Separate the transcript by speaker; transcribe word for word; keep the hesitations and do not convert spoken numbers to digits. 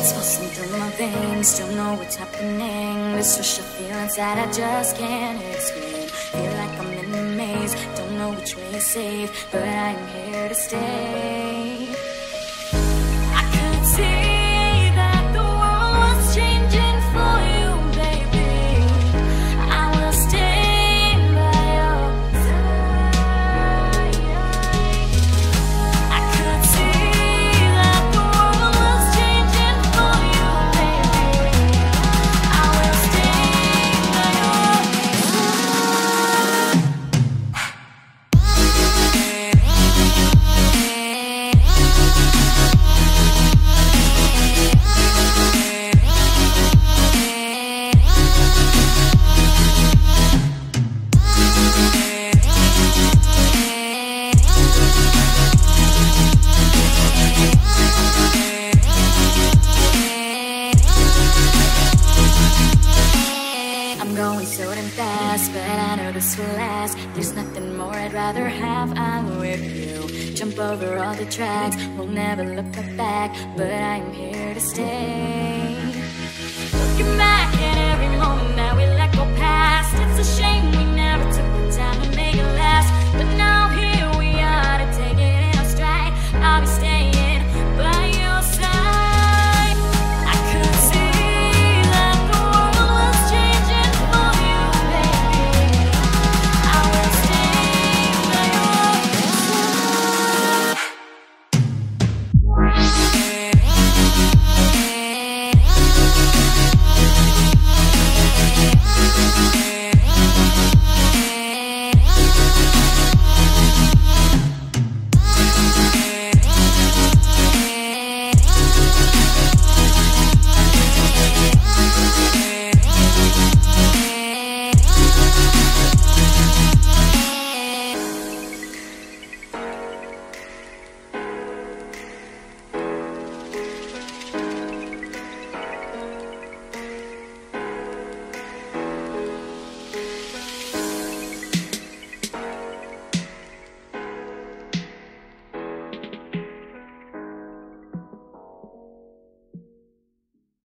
Speaker 1: coursing through my veins, don't know what's happening. This rush of feelings that I just can't explain. Feel like I'm in a maze, don't know which way is safe, but I am here to stay. I could see that the world was changing for you, baby. I will stay by your side. I could see that the world was changing for you, baby. I will stay by your side. I'm going so damn fast, but I know this will last. There's nothing more I'd rather have, I'm with you. Jump over all the tracks, we'll never look back, but I'm here to stay. Looking back at every moment that we let go past, it's a shame we